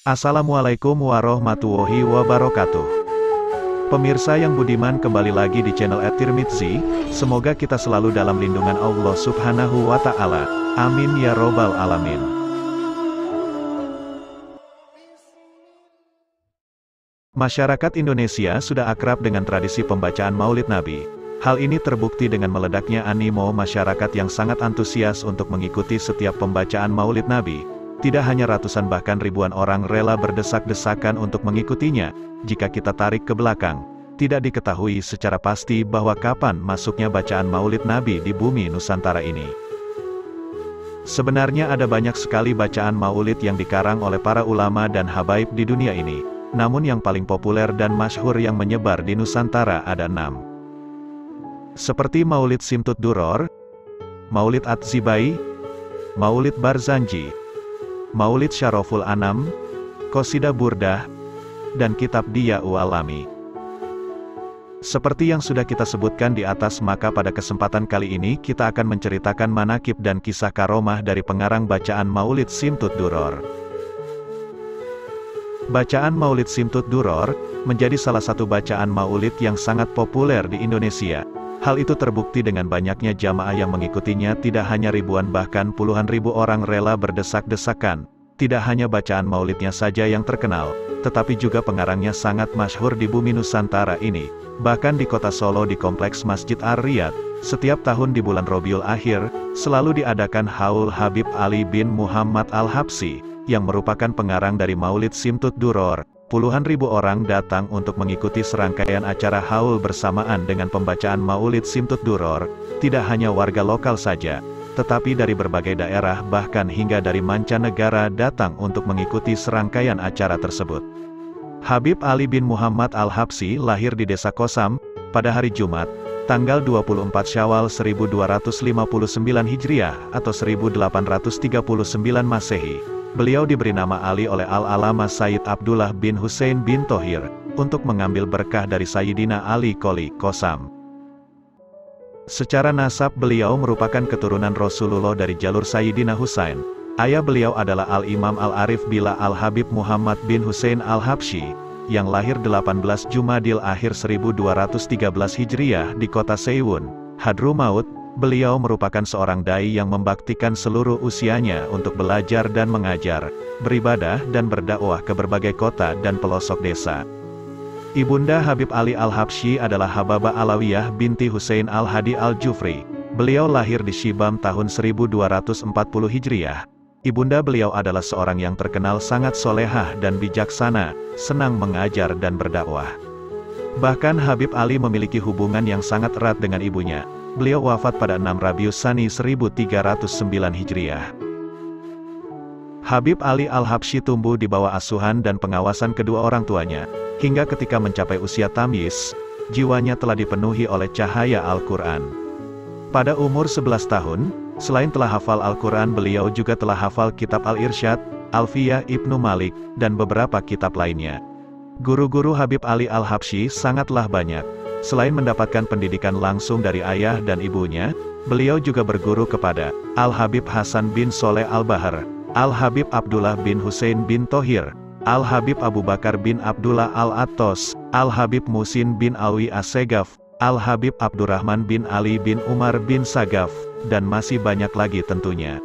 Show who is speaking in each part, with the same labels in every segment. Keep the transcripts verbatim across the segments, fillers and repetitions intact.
Speaker 1: Assalamualaikum warahmatullahi wabarakatuh. Pemirsa yang budiman, kembali lagi di channel at Tirmidzi. Semoga kita selalu dalam lindungan Allah Subhanahu wa Ta'ala. Amin ya robbal alamin. Masyarakat Indonesia sudah akrab dengan tradisi pembacaan Maulid Nabi. Hal ini terbukti dengan meledaknya animo masyarakat yang sangat antusias untuk mengikuti setiap pembacaan Maulid Nabi. Tidak hanya ratusan bahkan ribuan orang rela berdesak-desakan untuk mengikutinya. Jika kita tarik ke belakang, tidak diketahui secara pasti bahwa kapan masuknya bacaan Maulid Nabi di bumi Nusantara ini. Sebenarnya ada banyak sekali bacaan Maulid yang dikarang oleh para ulama dan habaib di dunia ini. Namun yang paling populer dan masyhur yang menyebar di Nusantara ada enam. Seperti Maulid Simtud Duror, Maulid At-Zibai, Maulid Barzanji, Maulid Syaroful Anam, Qosidah Burdah, dan Kitab Diya'ul Alami. Seperti yang sudah kita sebutkan di atas, maka pada kesempatan kali ini kita akan menceritakan manakib dan kisah karomah dari pengarang bacaan Maulid Simtud Duror. Bacaan Maulid Simtud Duror menjadi salah satu bacaan maulid yang sangat populer di Indonesia. Hal itu terbukti dengan banyaknya jamaah yang mengikutinya. Tidak hanya ribuan bahkan puluhan ribu orang rela berdesak-desakan. Tidak hanya bacaan maulidnya saja yang terkenal, tetapi juga pengarangnya sangat masyhur di bumi Nusantara ini. Bahkan di kota Solo di Kompleks Masjid Ar-Riyad, setiap tahun di bulan Robiul Akhir, selalu diadakan Haul Habib Ali bin Muhammad Al-Habsyi, yang merupakan pengarang dari Maulid Simtud Duror. Puluhan ribu orang datang untuk mengikuti serangkaian acara haul bersamaan dengan pembacaan Maulid Simtud Duror. Tidak hanya warga lokal saja, tetapi dari berbagai daerah bahkan hingga dari mancanegara datang untuk mengikuti serangkaian acara tersebut. Habib Ali bin Muhammad Al-Habsyi lahir di Desa Kosam, pada hari Jumat, tanggal dua puluh empat Syawal seribu dua ratus lima puluh sembilan Hijriah atau seribu delapan ratus tiga puluh sembilan Masehi. Beliau diberi nama Ali oleh Al-Alama Sayyid Abdullah bin Husain bin Thohir, untuk mengambil berkah dari Sayyidina Ali Qoli Kosam. Secara nasab beliau merupakan keturunan Rasulullah dari jalur Sayyidina Husain. Ayah beliau adalah Al-Imam Al-Arif Billah Al-Habib Muhammad bin Husain Al-Habsyi, yang lahir delapan belas Jumadil Akhir seribu dua ratus tiga belas Hijriah di kota Seiwun, Hadrumaut. Beliau merupakan seorang dai yang membaktikan seluruh usianya untuk belajar dan mengajar, beribadah dan berdakwah ke berbagai kota dan pelosok desa. Ibunda Habib Ali Al-Habsyi adalah Hababah Alawiyah binti Husain Al-Hadi Al-Jufri. Beliau lahir di Shibam tahun seribu dua ratus empat puluh Hijriah. Ibunda beliau adalah seorang yang terkenal sangat solehah dan bijaksana, senang mengajar dan berdakwah. Bahkan Habib Ali memiliki hubungan yang sangat erat dengan ibunya. Beliau wafat pada enam Rabius Tsani seribu tiga ratus sembilan Hijriah. Habib Ali Al-Habsyi tumbuh di bawah asuhan dan pengawasan kedua orang tuanya. Hingga ketika mencapai usia tamyiz, jiwanya telah dipenuhi oleh cahaya Al-Quran. Pada umur sebelas tahun, selain telah hafal Al-Quran, beliau juga telah hafal kitab Al-Irsyad, Alfiyah Ibnu Malik, dan beberapa kitab lainnya. Guru-guru Habib Ali Al-Habsyi sangatlah banyak. Selain mendapatkan pendidikan langsung dari ayah dan ibunya, beliau juga berguru kepada Al-Habib Hasan bin Soleh Al-Bahar, Al-Habib Abdullah bin Husain bin Thohir, Al-Habib Abu Bakar bin Abdullah Al-Attos, Al-Habib Musin bin Alwi As-Segaf, Al-Habib Abdurrahman bin Ali bin Umar bin Sagaf, dan masih banyak lagi tentunya.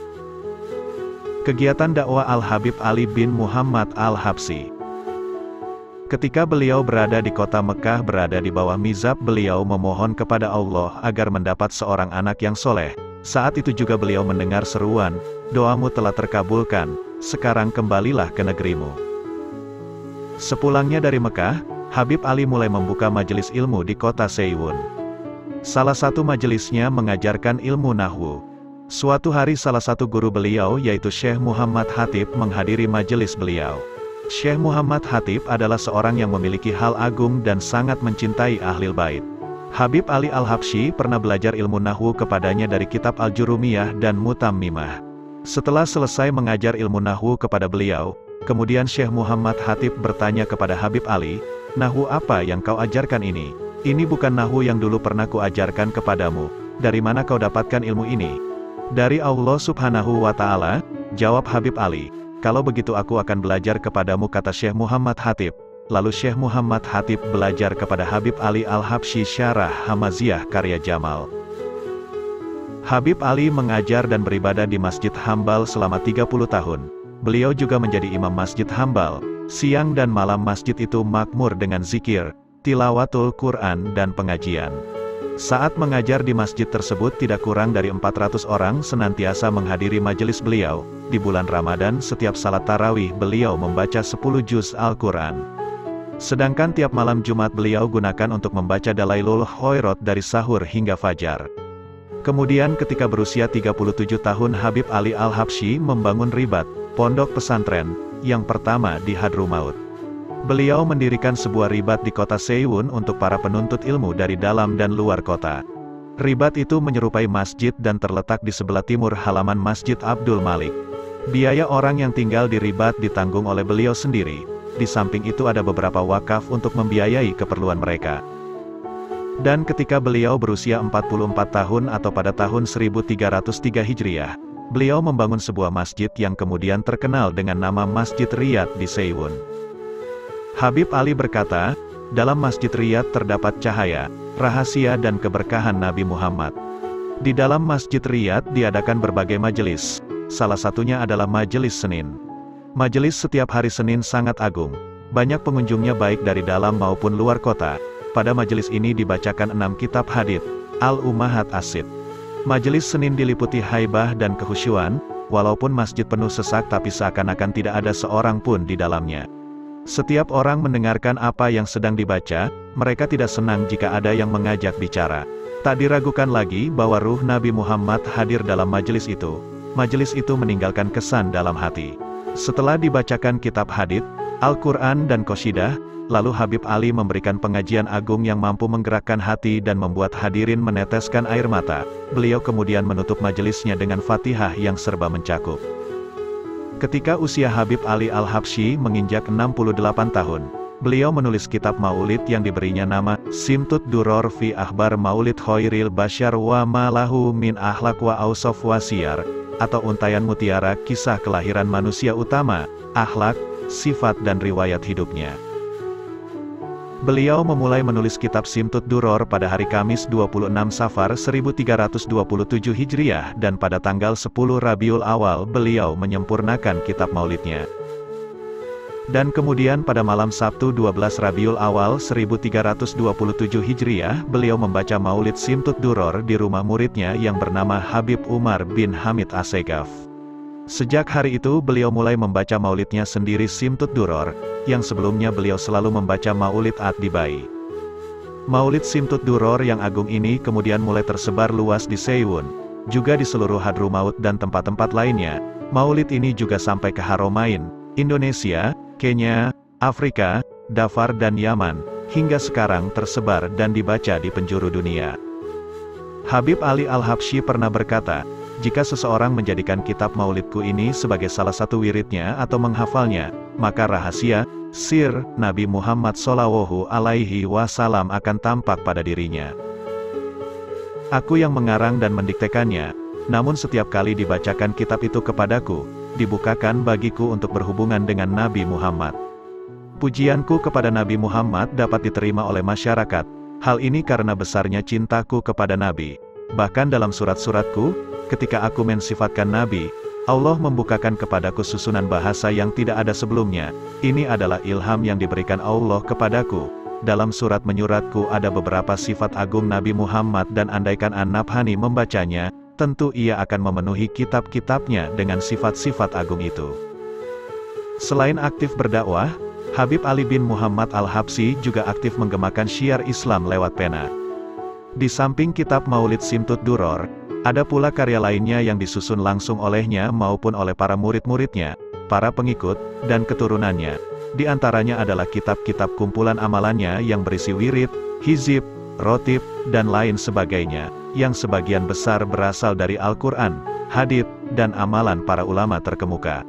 Speaker 1: Kegiatan dakwah Al-Habib Ali bin Muhammad Al-Habsyi. Ketika beliau berada di kota Mekah, berada di bawah mizab, beliau memohon kepada Allah agar mendapat seorang anak yang soleh. Saat itu juga beliau mendengar seruan, "Doamu telah terkabulkan, sekarang kembalilah ke negerimu." Sepulangnya dari Mekah, Habib Ali mulai membuka majelis ilmu di kota Seiwun. Salah satu majelisnya mengajarkan ilmu nahwu. Suatu hari salah satu guru beliau yaitu Syekh Muhammad Hatib menghadiri majelis beliau. Syekh Muhammad Hatib adalah seorang yang memiliki hal agung dan sangat mencintai Ahlul Bait. Habib Ali Al-Habsyi pernah belajar ilmu nahwu kepadanya dari kitab Al-Jurumiyah dan Mutammimah. Setelah selesai mengajar ilmu nahwu kepada beliau, kemudian Syekh Muhammad Hatib bertanya kepada Habib Ali, "Nahwu apa yang kau ajarkan ini? Ini bukan nahwu yang dulu pernah kuajarkan kepadamu. Dari mana kau dapatkan ilmu ini?" "Dari Allah Subhanahu wa Ta'ala," jawab Habib Ali. Kalau begitu aku akan belajar kepadamu, kata Syekh Muhammad Khatib. Lalu Syekh Muhammad Khatib belajar kepada Habib Ali Al-Habsyi Syarah Hamaziyah karya Jamal. Habib Ali mengajar dan beribadah di Masjid Hambal selama tiga puluh tahun. Beliau juga menjadi imam Masjid Hambal. Siang dan malam masjid itu makmur dengan zikir, tilawatul Quran dan pengajian. Saat mengajar di masjid tersebut tidak kurang dari empat ratus orang senantiasa menghadiri majelis beliau. Di bulan Ramadan setiap salat tarawih beliau membaca sepuluh juz Al-Quran. Sedangkan tiap malam Jumat beliau gunakan untuk membaca Dalailul Khairat dari sahur hingga fajar. Kemudian ketika berusia tiga puluh tujuh tahun Habib Ali Al-Habsyi membangun ribat, pondok pesantren, yang pertama di Hadrumaut. Beliau mendirikan sebuah ribat di kota Seiwon untuk para penuntut ilmu dari dalam dan luar kota. Ribat itu menyerupai masjid dan terletak di sebelah timur halaman Masjid Abdul Malik. Biaya orang yang tinggal di ribat ditanggung oleh beliau sendiri. Di samping itu ada beberapa wakaf untuk membiayai keperluan mereka. Dan ketika beliau berusia empat puluh empat tahun atau pada tahun seribu tiga ratus tiga Hijriah, beliau membangun sebuah masjid yang kemudian terkenal dengan nama Masjid Riyad di Seiwon. Habib Ali berkata, dalam Masjid Riyad terdapat cahaya, rahasia dan keberkahan Nabi Muhammad. Di dalam Masjid Riyad diadakan berbagai majelis, salah satunya adalah Majelis Senin. Majelis setiap hari Senin sangat agung. Banyak pengunjungnya baik dari dalam maupun luar kota. Pada majelis ini dibacakan enam kitab hadits, Al-Ummahat As-Sitt. Majelis Senin diliputi haibah dan kekhusyuan, walaupun masjid penuh sesak tapi seakan-akan tidak ada seorang pun di dalamnya. Setiap orang mendengarkan apa yang sedang dibaca, mereka tidak senang jika ada yang mengajak bicara. Tak diragukan lagi bahwa ruh Nabi Muhammad hadir dalam majelis itu. Majelis itu meninggalkan kesan dalam hati. Setelah dibacakan kitab hadits, Al-Quran dan Qasidah, lalu Habib Ali memberikan pengajian agung yang mampu menggerakkan hati dan membuat hadirin meneteskan air mata. Beliau kemudian menutup majelisnya dengan Fatihah yang serba mencakup. Ketika usia Habib Ali Al-Habsyi menginjak enam puluh delapan tahun, beliau menulis kitab Maulid yang diberinya nama Simtud Duror fi Akhbar Maulid Khairil Bashar wa ma lahu min Akhlaq wa Awsaf wa Siyar, atau Untaian Mutiara Kisah Kelahiran Manusia Utama, Akhlak, Sifat dan Riwayat Hidupnya. Beliau memulai menulis kitab Simtud Duror pada hari Kamis dua puluh enam Safar seribu tiga ratus dua puluh tujuh Hijriah dan pada tanggal sepuluh Rabiul Awal beliau menyempurnakan kitab maulidnya. Dan kemudian pada malam Sabtu dua belas Rabiul Awal seribu tiga ratus dua puluh tujuh Hijriah beliau membaca maulid Simtud Duror di rumah muridnya yang bernama Habib Umar bin Hamid Assegaf. Sejak hari itu beliau mulai membaca maulidnya sendiri Simtud Duror, yang sebelumnya beliau selalu membaca maulid At-Tibai. Maulid Simtud Duror yang agung ini kemudian mulai tersebar luas di Seiwon, juga di seluruh Hadrumaut dan tempat-tempat lainnya. Maulid ini juga sampai ke Haromain, Indonesia, Kenya, Afrika, Dhafar dan Yaman, hingga sekarang tersebar dan dibaca di penjuru dunia. Habib Ali Al-Habsyi pernah berkata, jika seseorang menjadikan kitab maulidku ini sebagai salah satu wiridnya atau menghafalnya, maka rahasia, sir, Nabi Muhammad Shallallahu Alaihi Wasallam akan tampak pada dirinya. Aku yang mengarang dan mendiktekannya, namun setiap kali dibacakan kitab itu kepadaku, dibukakan bagiku untuk berhubungan dengan Nabi Muhammad. Pujianku kepada Nabi Muhammad dapat diterima oleh masyarakat, hal ini karena besarnya cintaku kepada Nabi. Bahkan dalam surat-suratku, ketika aku mensifatkan Nabi, Allah membukakan kepadaku susunan bahasa yang tidak ada sebelumnya. Ini adalah ilham yang diberikan Allah kepadaku. Dalam surat menyuratku ada beberapa sifat agung Nabi Muhammad dan andaikan An-Nabhani membacanya, tentu ia akan memenuhi kitab-kitabnya dengan sifat-sifat agung itu. Selain aktif berdakwah, Habib Ali bin Muhammad Al-Habsyi juga aktif menggemakan syiar Islam lewat pena. Di samping kitab Maulid Simtud Duror, ada pula karya lainnya yang disusun langsung olehnya maupun oleh para murid-muridnya, para pengikut, dan keturunannya. Di antaranya adalah kitab-kitab kumpulan amalannya yang berisi wirid, hizib, rotib, dan lain sebagainya, yang sebagian besar berasal dari Al-Quran, hadits, dan amalan para ulama terkemuka.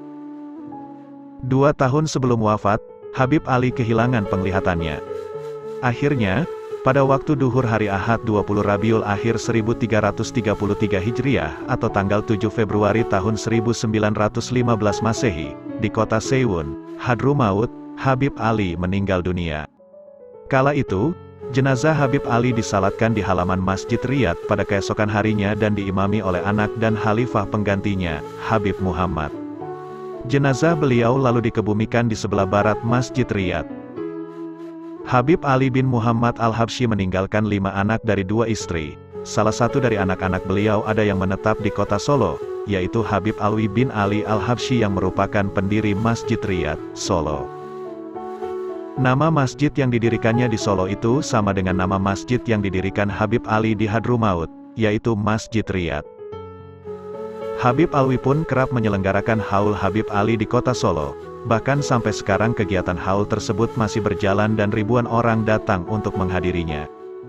Speaker 1: Dua tahun sebelum wafat, Habib Ali kehilangan penglihatannya. Akhirnya, pada waktu duhur hari Ahad dua puluh Rabiul Akhir seribu tiga ratus tiga puluh tiga Hijriah atau tanggal tujuh Februari tahun seribu sembilan ratus lima belas Masehi, di kota Seiwon, Hadrumaut, Habib Ali meninggal dunia. Kala itu, jenazah Habib Ali disalatkan di halaman Masjid Riyadh pada keesokan harinya dan diimami oleh anak dan khalifah penggantinya, Habib Muhammad. Jenazah beliau lalu dikebumikan di sebelah barat Masjid Riyadh. Habib Ali bin Muhammad Al-Habsyi meninggalkan lima anak dari dua istri. Salah satu dari anak-anak beliau ada yang menetap di kota Solo, yaitu Habib Alwi bin Ali Al-Habsyi yang merupakan pendiri Masjid Riyadh, Solo. Nama masjid yang didirikannya di Solo itu sama dengan nama masjid yang didirikan Habib Ali di Hadrumaut, yaitu Masjid Riyadh. Habib Alwi pun kerap menyelenggarakan haul Habib Ali di kota Solo, bahkan sampai sekarang kegiatan haul tersebut masih berjalan dan ribuan orang datang untuk menghadirinya.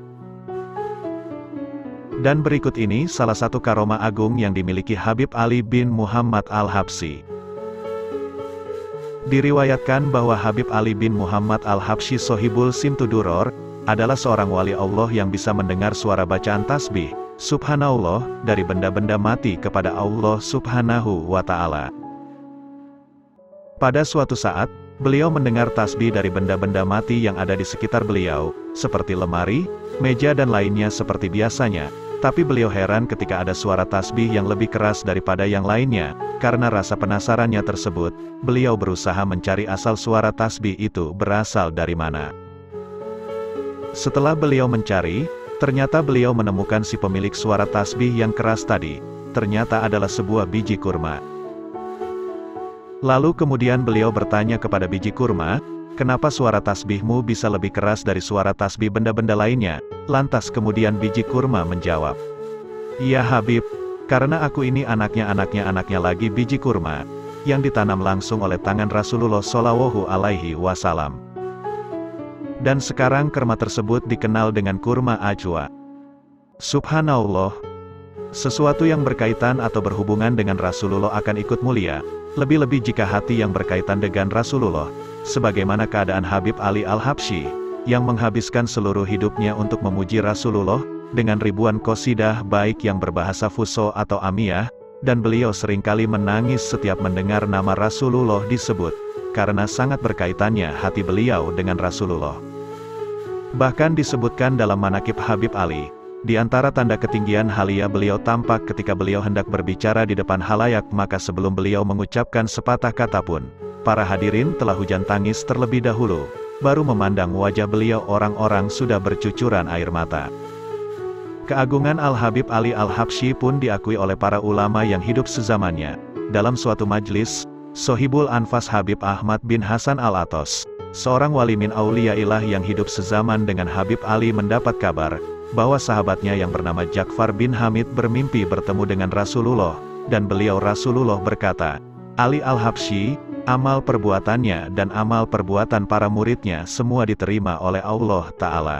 Speaker 1: Dan berikut ini salah satu karomah agung yang dimiliki Habib Ali bin Muhammad Al-Habsyi. Diriwayatkan bahwa Habib Ali bin Muhammad Al-Habsyi Sohibul Simtuduror, adalah seorang wali Allah yang bisa mendengar suara bacaan tasbih, Subhanallah, dari benda-benda mati kepada Allah Subhanahu wa Ta'ala. Pada suatu saat, beliau mendengar tasbih dari benda-benda mati yang ada di sekitar beliau, seperti lemari, meja dan lainnya seperti biasanya. Tapi beliau heran ketika ada suara tasbih yang lebih keras daripada yang lainnya. Karena rasa penasarannya tersebut, beliau berusaha mencari asal suara tasbih itu berasal dari mana. Setelah beliau mencari, ternyata beliau menemukan si pemilik suara tasbih yang keras tadi. Ternyata adalah sebuah biji kurma. Lalu kemudian beliau bertanya kepada biji kurma, "Kenapa suara tasbihmu bisa lebih keras dari suara tasbih benda-benda lainnya?" Lantas kemudian biji kurma menjawab, "Ya Habib, karena aku ini anaknya-anaknya anaknya lagi biji kurma, yang ditanam langsung oleh tangan Rasulullah Shallallahu Alaihi Wasallam. Dan sekarang kurma tersebut dikenal dengan kurma ajwa." Subhanallah, sesuatu yang berkaitan atau berhubungan dengan Rasulullah akan ikut mulia, lebih-lebih jika hati yang berkaitan dengan Rasulullah, sebagaimana keadaan Habib Ali Al-Habsyi, yang menghabiskan seluruh hidupnya untuk memuji Rasulullah, dengan ribuan qasidah baik yang berbahasa Fuso atau Amiyah, dan beliau seringkali menangis setiap mendengar nama Rasulullah disebut, karena sangat berkaitannya hati beliau dengan Rasulullah. Bahkan disebutkan dalam manaqib Habib Ali, di antara tanda ketinggian halia beliau tampak ketika beliau hendak berbicara di depan halayak, maka sebelum beliau mengucapkan sepatah kata pun, para hadirin telah hujan tangis terlebih dahulu. Baru memandang wajah beliau orang-orang sudah bercucuran air mata. Keagungan Al-Habib Ali Al-Habsyi pun diakui oleh para ulama yang hidup sezamannya. Dalam suatu majlis, Sohibul Anfas Habib Ahmad bin Hasan Al-Atos, seorang wali min auliyaillah yang hidup sezaman dengan Habib Ali, mendapat kabar bahwa sahabatnya yang bernama Ja'far bin Hamid bermimpi bertemu dengan Rasulullah, dan beliau Rasulullah berkata, "Ali Al-Habsyi, amal perbuatannya dan amal perbuatan para muridnya semua diterima oleh Allah Ta'ala."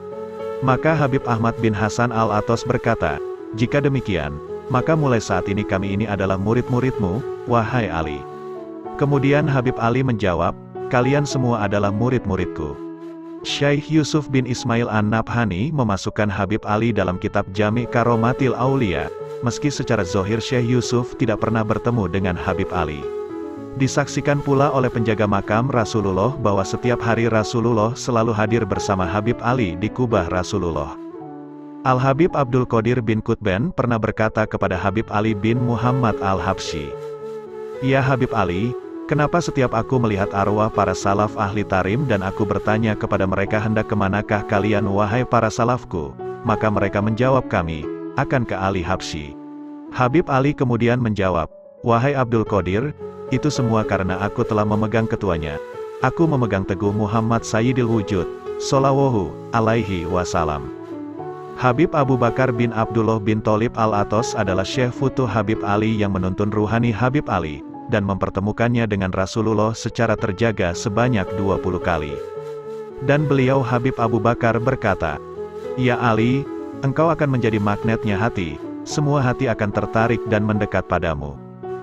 Speaker 1: Maka Habib Ahmad bin Hasan Al-Atos berkata, "Jika demikian, maka mulai saat ini kami ini adalah murid-muridmu, wahai Ali." Kemudian Habib Ali menjawab, "Kalian semua adalah murid-muridku." Syekh Yusuf bin Ismail An-Nabhani memasukkan Habib Ali dalam kitab Jami' Karomatil Aulia, meski secara zohir Syekh Yusuf tidak pernah bertemu dengan Habib Ali. Disaksikan pula oleh penjaga makam Rasulullah bahwa setiap hari Rasulullah selalu hadir bersama Habib Ali di kubah Rasulullah. Al-Habib Abdul Qadir bin Qutban pernah berkata kepada Habib Ali bin Muhammad Al-Habsyi, "Ya Habib Ali, kenapa setiap aku melihat arwah para salaf ahli tarim dan aku bertanya kepada mereka, hendak kemanakah kalian wahai para salafku? Maka mereka menjawab kami, akan ke Ali Habsyi." Habib Ali kemudian menjawab, "Wahai Abdul Qadir, itu semua karena aku telah memegang ketuanya. Aku memegang teguh Muhammad Sayyidil Wujud, Shallallahu Alaihi Wasallam." Habib Abu Bakar bin Abdullah bin Tholib Al-Atos adalah Syekh Futuh Habib Ali yang menuntun ruhani Habib Ali, dan mempertemukannya dengan Rasulullah secara terjaga sebanyak dua puluh kali. Dan beliau Habib Abu Bakar berkata, "Ya Ali, engkau akan menjadi magnetnya hati, semua hati akan tertarik dan mendekat padamu."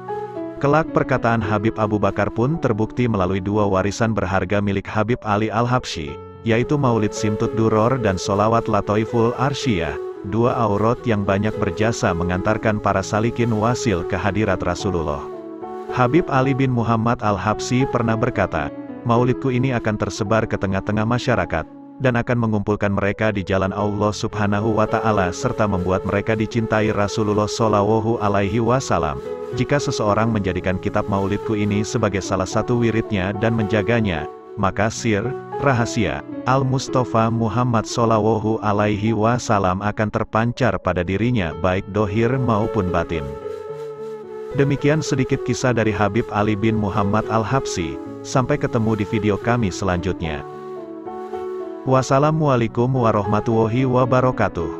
Speaker 1: Kelak perkataan Habib Abu Bakar pun terbukti melalui dua warisan berharga milik Habib Ali Al-Habsyi, yaitu Maulid Simtud Duror dan Sholawat Latoiful Arsyiyah, dua aurat yang banyak berjasa mengantarkan para salikin wasil ke hadirat Rasulullah. Habib Ali bin Muhammad Al-Habsyi pernah berkata, "Maulidku ini akan tersebar ke tengah-tengah masyarakat, dan akan mengumpulkan mereka di jalan Allah Subhanahu wa Ta'ala serta membuat mereka dicintai Rasulullah Shallallahu Alaihi Wasallam. Jika seseorang menjadikan kitab maulidku ini sebagai salah satu wiridnya dan menjaganya, maka sir, rahasia, Al-Mustafa Muhammad Shallallahu Alaihi Wasallam akan terpancar pada dirinya baik dohir maupun batin." Demikian sedikit kisah dari Habib Ali bin Muhammad Al-Habsyi. Sampai ketemu di video kami selanjutnya. Wassalamualaikum warahmatullahi wabarakatuh.